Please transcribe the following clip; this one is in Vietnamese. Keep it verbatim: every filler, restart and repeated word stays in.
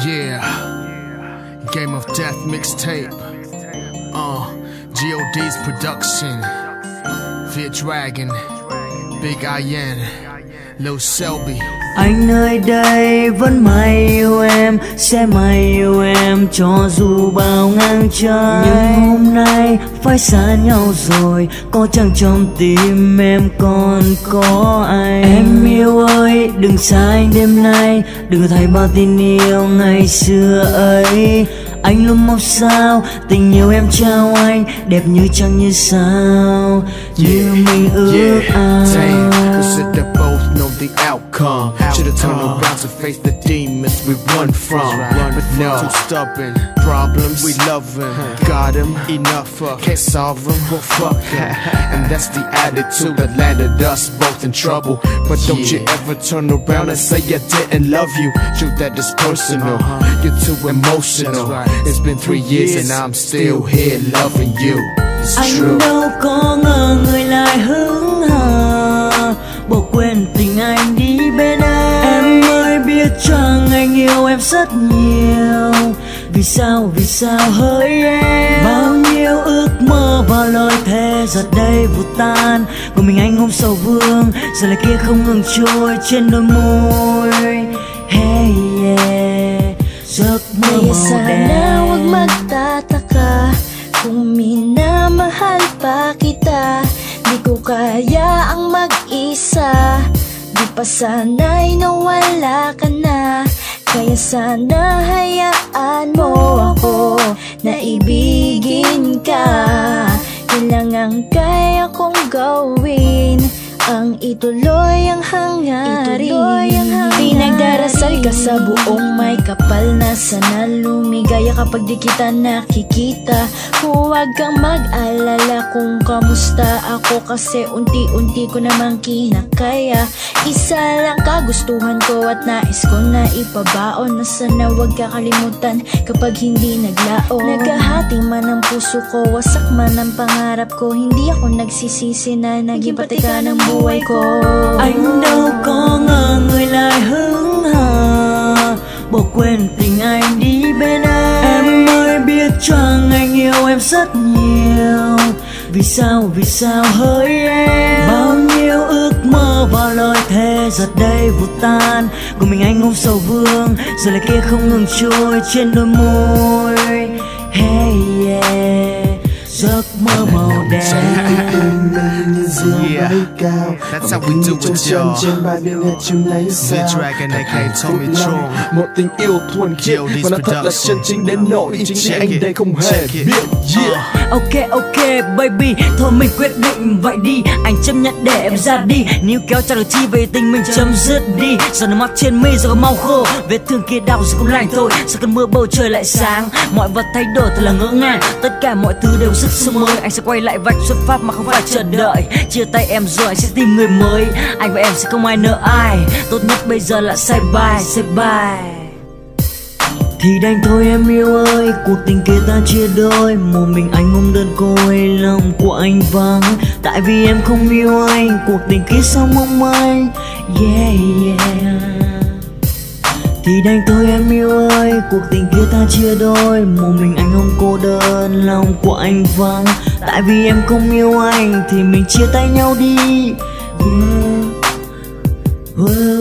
Yeah, Game of Death mixtape. Uh, G O D's production. Fear Dragon, Big Ian, Lil Selby. Anh nơi đây vẫn mãi yêu em, sẽ mãi yêu em cho dù bao ngang trái. Nhưng hôm nay phải xa nhau rồi, có chăng trong tim em còn có anh. Em yêu ơi, đừng xa anh đêm nay, đừng thay bao tin yêu ngày xưa ấy. Anh luôn mong sao tình yêu em trao anh đẹp như trăng như sao, như mình ước ao. Know the outcome. Should've turned around to face the demons we run from. But no, too stubborn. Problems we love him. Got him enough. Uh, can't solve them. Well, fuck him. And that's the attitude that landed us both in trouble. But don't you ever turn around and say I didn't love you. Truth that is personal. You're too emotional. It's been three years and I'm still here loving you. It's true. Anh đâu có ngờ người lại hững hờ, bỏ quên tình anh đi bên em. Em mới biết rằng anh yêu em rất nhiều. Vì sao, vì sao hỡi em? Bao nhiêu ước mơ và lời thề giờ đây vụt tan. Của mình anh ôm sầu vương, giờ lại kia không ngừng trôi trên đôi môi. Hey yeah, giấc mơ màu đen. Sana wag magtataka kung minamahal pa kita. Di ko kaya ang mag-isa, di pa sana'y nawala ka na. Kaya sana hayaan mo ako na ibigin ka. Kailangan kaya kong gawin ang ituloy ang hangarin. Pinagdarasal ka sa buong may kapal na sana lumigaya kapag di kita nakikita. Huwag kang mag-alala kung kamusta ako, kasi unti-unti ko namang kinakaya. Isa lang kagustuhan ko at nais ko na ipabaon, na sana huwag kakalimutan kapag hindi naglaon. Nagkahati man ang puso ko, wasak man ang pangarap ko, hindi ako nagsisisi na naging pati ka ng buhay ko. Anh đâu có ngờ người lại hững hờ, bỏ quên tình anh đi bên em. Em mới biết rằng anh yêu em rất nhiều. Vì sao, vì sao hỡi em? Bao nhiêu ước mơ và lời thề giờ đây vụt tan. Của mình anh ôm sầu vương, giờ lại kia không ngừng trôi trên đôi môi. Hey yeah, giấc mơ màu đen. Yeah, that's how we do it, y'all. Fear Dragon aka Tommy Chong. Một tình yêu thuần khiết và nó thật là chân chính đến nỗi chính anh đây không hề biết. Yeah. Ok ok baby, thôi mình quyết định vậy đi. Anh chấp nhận để em ra đi, níu kéo chẳng được chi về tình mình chấm dứt đi. Giờ nước mắt trên mi giờ có mau khô, vết thương kia đau rồi cũng lành thôi. Sau cơn mưa bầu trời lại sáng, mọi vật thay đổi thật là ngỡ ngàng. Tất cả mọi thứ đều rất sớm mới, anh sẽ quay lại vạch xuất phát mà không phải chờ đợi. Chia tay em rồi anh sẽ tìm người mới, anh và em sẽ không ai nợ ai. Tốt nhất bây giờ là say bye, say bye. Thì đành thôi em yêu ơi, cuộc tình kia ta chia đôi. Một mình anh ôm đơn côi, lòng của anh vắng. Tại vì em không yêu anh, cuộc tình kia sao mong manh. Yeah yeah. Thì đành thôi em yêu ơi, cuộc tình kia ta chia đôi. Một mình anh ôm cô đơn, lòng của anh vắng. Tại vì em không yêu anh thì mình chia tay nhau đi. Yeah.